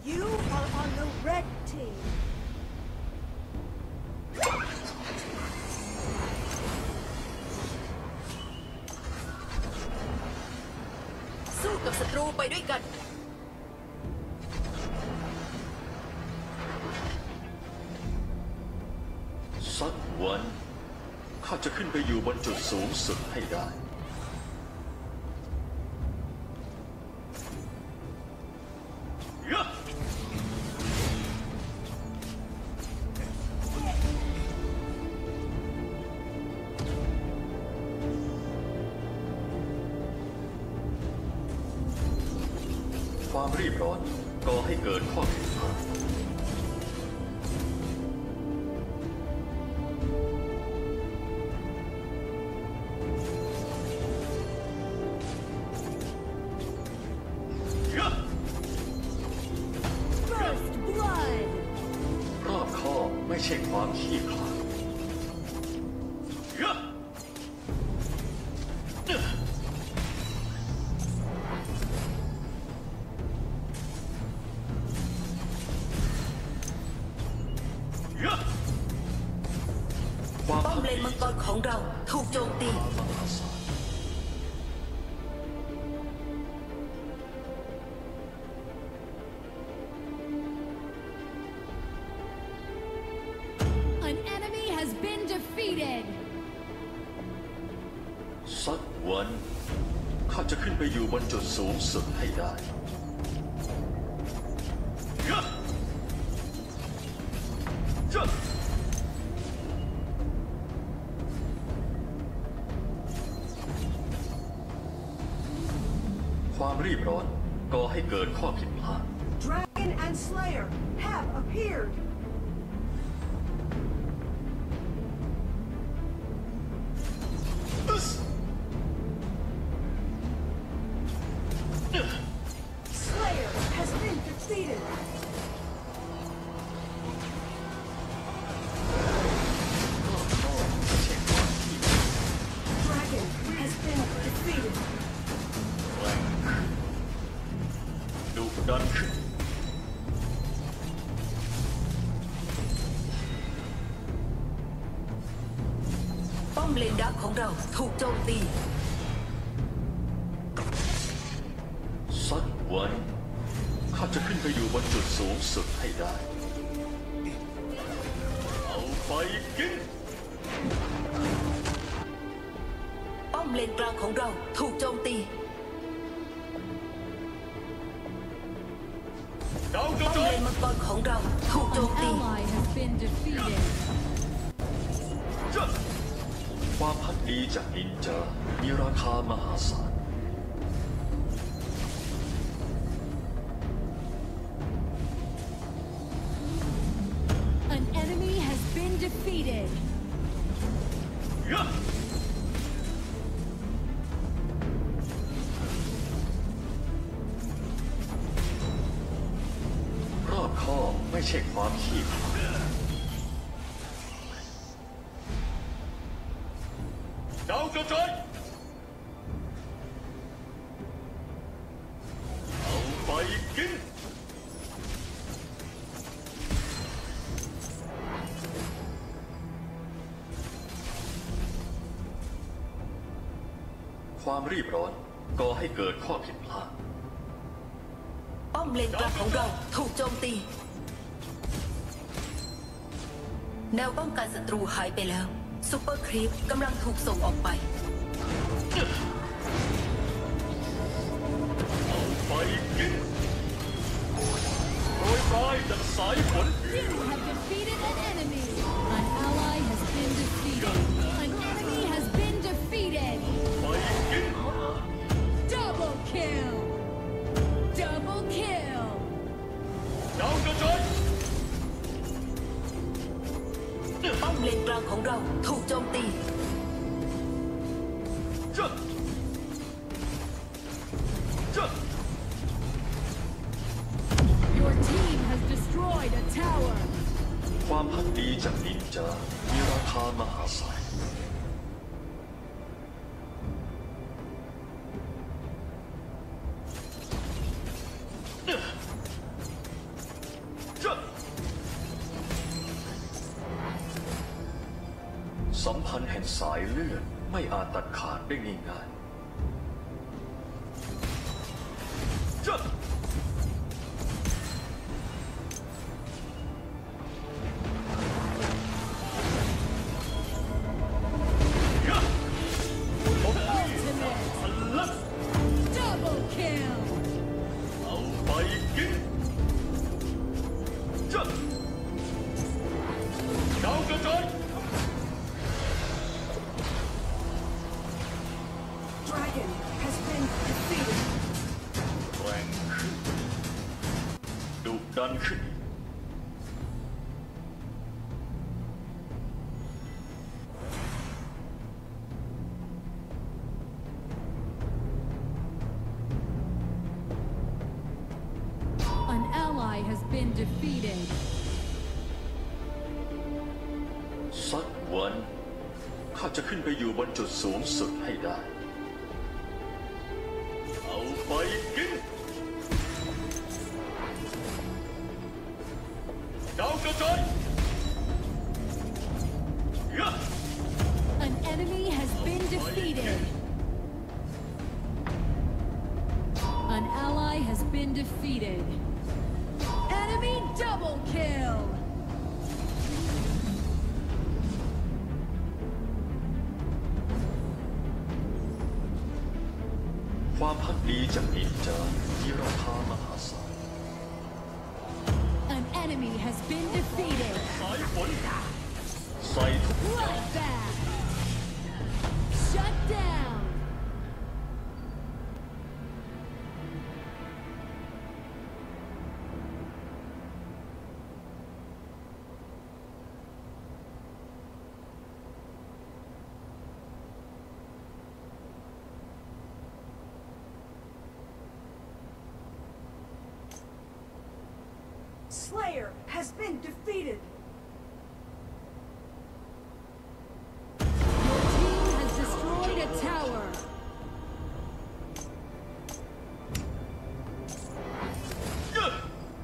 You are on the red team. สู้กับศัตรูไปด้วยกันสักวันข้าจะขึ้นไปอยู่บนจุดสูงสุดให้ได้ความรีบร้อนก่อให้เกิดข้อผิดพลาดรอบคอบไม่ใช่ความขี้ขลาดป้อมเลนมังกรของเราถูกโจมตี An enemy has been defeated. สักวันข้าจะขึ้นไปอยู่บนจุดสูงสุดให้ได้ความรีบร้อนก่อให้เกิดข้อผิดพลาด Dragon and Slayer have appeared. Slayer has been defeated. Dragon has been defeated. ดุดันขึ้นป้อมเลนดักของเราถูกโจมตีสักวันข้าจะขึ้นไปอยู่บนจุดสูงสุดให้ได้เอาไปกินป้อมเลนกลางของเราถูกโจมตีป้อมเลนมังกรของเราถูกโจม An ตี ally has been defeated. ความพักดีจากนินจามีราคามหาศาล An enemy has been defeated. รอบคอบไม่ใช่ความขี้ขลาดดาวกระจายเอาไปกินความรีบร้อนก่อให้เกิดข้อผิดพลาดป้อมเลนกลางของเราถูกโจมตีแนวป้องกันศัตรูหายไปแล้วซูเปอร์ครีปกำลังถูกส่งออกไปเอาไปกินโปรยปลายจากสายฝน You have defeated an enemy. An ally has been defeated. An enemy has been defeated. ไปกิน Double kill. Double kill. ดาวกระจายป้อมเลนกลางของเราถูกโจมตี Your team has destroyed a tower. ความพักดีจากนินจามีราคามหาศาลสัมพันธ์แห่งสายเลือดไม่อาจตัดขาดได้ง่ายๆจ้ะ Double kill! เอาไปกินจ้ะดาวกระจาย Dragon has been defeated. แรงขึ้นดุดันขึ้น An ally has been defeated. สักวันข้าจะขึ้นไปอยู่บนจุดสูงสุดให้ได้ เอาไปกินดาวกระจายยะ An enemy has been defeated. An ally has been defeated. Enemy double kill! ความพักดีจากนินจามีราคามหาศาล An enemy has been defeated. สายฝนใส่ทุก Bloodbath! Shut down! Slayer has been defeated. Your team has destroyed a tower. ยะ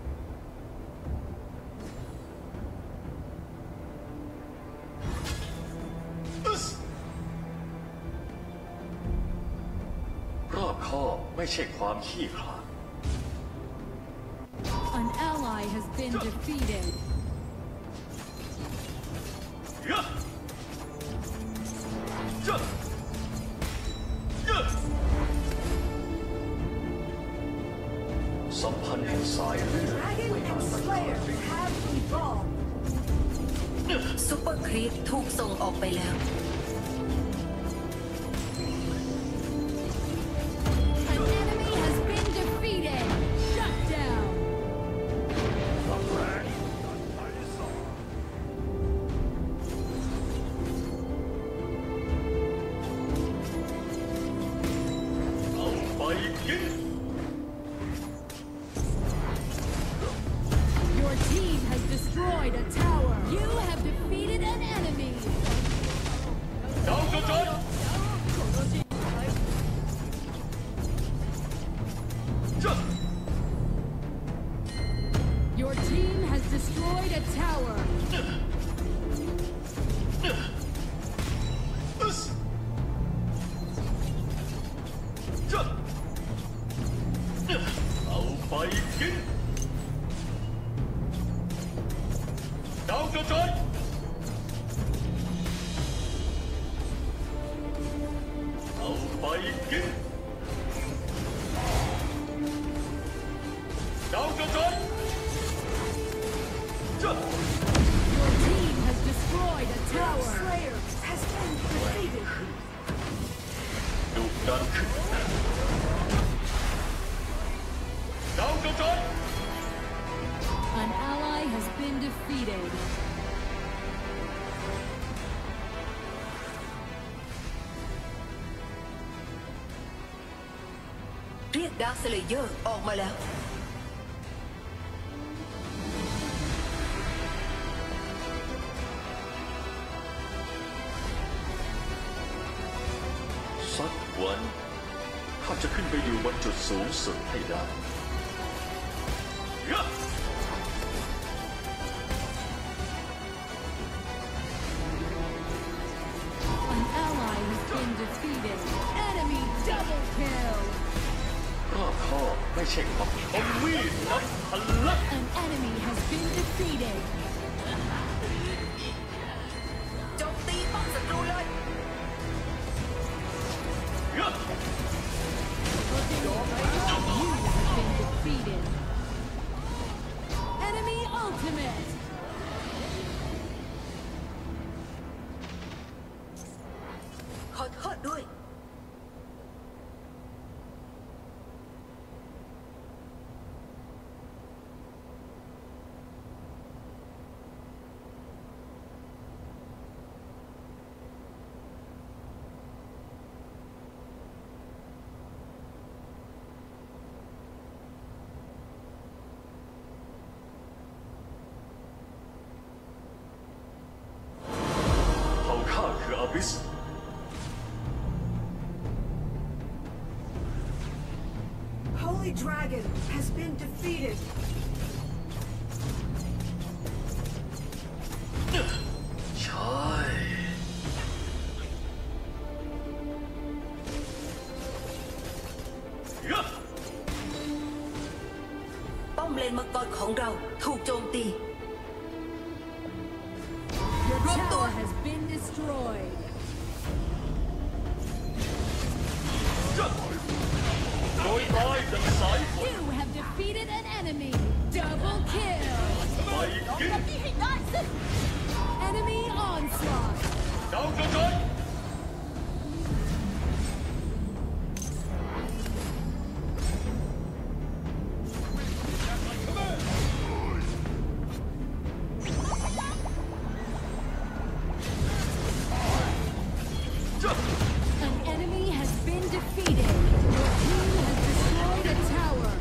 อึสรอบคอบไม่ใช่ความขี้ขลาด An ally has been defeated. ยะยะยะสัมพันธ์แห่งสายเลือด Dragon ไม่อา and จตัดขา Slayer ดได้ have evolved. ซูเปอร์ครีปถูกส่งออกไปแล้ว An enemy has been defeated. Shut down. เอาไปกิน Your team has destroyed a tower. You have defeated an enemy. ดาวกระจายจ้ะ Your team has destroyed a tower. อึสจ้ะเอาไปกินดาวกระจายเอาไปกินดาวกระจายจ้ะ Your team has destroyed a tower. Slayer has been defeated. ดุดันขึ้นดาวกระจาย An ally has been defeated. เรียกดาร์คสเลเยอร์ออกมาแล้วสักวันข้าจะขึ้นไปอยู่บนจุดสูงสุดให้ได้ยะ An Double kill. รอบคอบไม่ใช่ความอมมีดนับพันลัก An enemy has been defeated. โจมตีป้อมศัตรูเลยยะ You have been defeated. Enemy ultimate. ขอโทษด้วยเผ่าข้าคืออาบิส Holy Dragon has been defeated. ใช่ ยะป้อมเลนมังกรของเราถูกโจมตี Your Run, Thor. tower has been destroyed. ยะโดยตายดังสายฝน You have defeated an enemy. Double kill. ไปกิน Enemy onslaught. ดาวกระจาย An enemy has been defeated. Your team has destroyed a tower.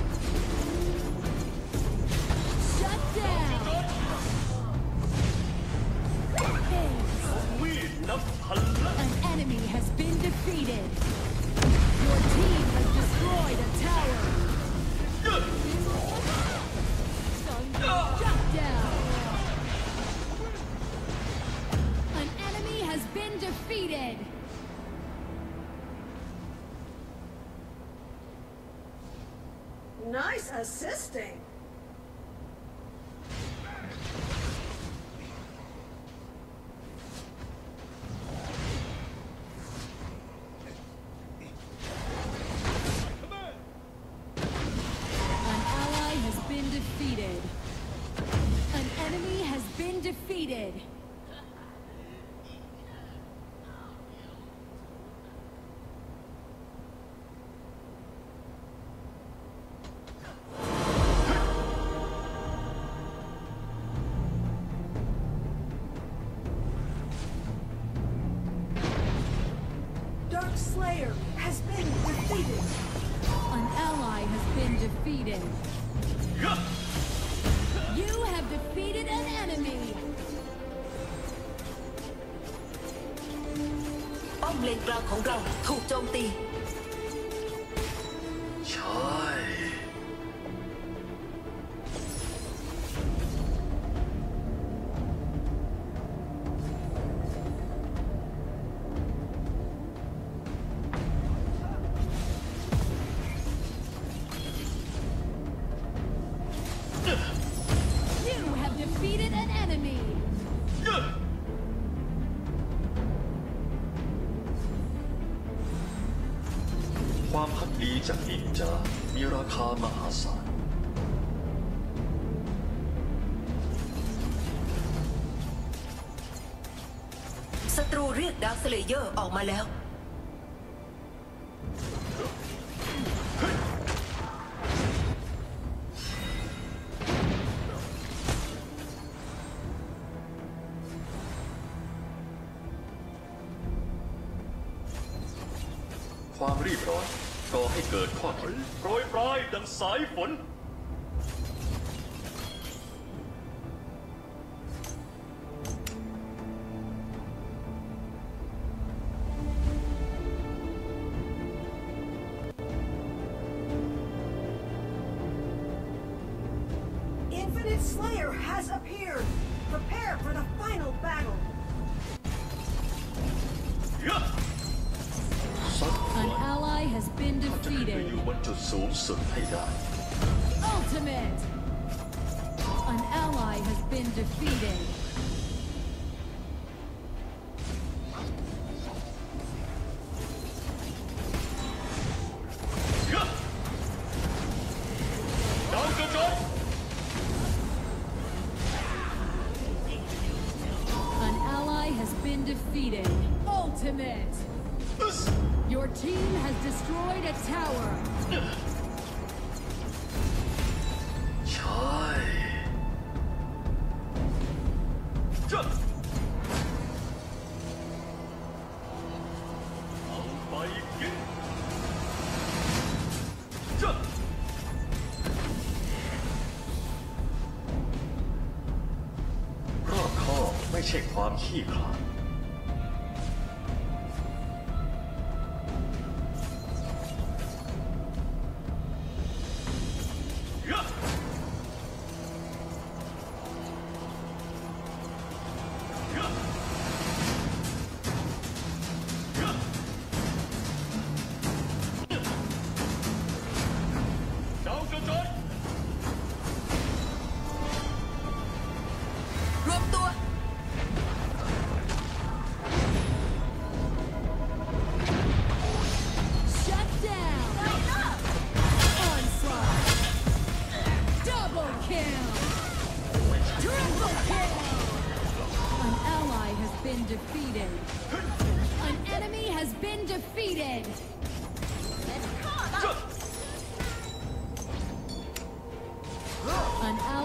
Shut down. Ace. มีดนับพันลัก An enemy has been defeated. Your team has destroyed a tower. ยะ Shut down. An enemy has been defeated. Nice assisting. An ally has been defeated. An enemy has been defeated. Dark Slayer has been defeated. An ally has been defeated. ยะ You have defeated an enemy. ป้อมเลนกลางของเราถูกโจมตีใช่ You have defeated an enemy. ยะ ความพักดีจากนินจา มีราคามหาศาลศัตรูเรียกดาร์คสเลเยอร์ออกมาแล้วความรีบร้อนก่อให้เกิดข้อผิดโปรยปลายดังสายฝน Infinite Slayer has appeared. Prepare for the final battle. ยะสัตว์ An ally ally has been ข้าจะขึ้นไป defeated. อยู่บนจุดสูงสุดให้ได้ Ultimate! An ally has been defeated. ดาวกระจาย An ally has been defeated. Ultimate! Your team has destroyed a tower. ใช่จะเอาไปกินจะรอบคอบไม่ใช่ความขี้ขลาด ดาวกระจายรวมตัว Shut down! Onslaught! Double kill! Triple kill! An ally has been defeated. An enemy has been defeated. An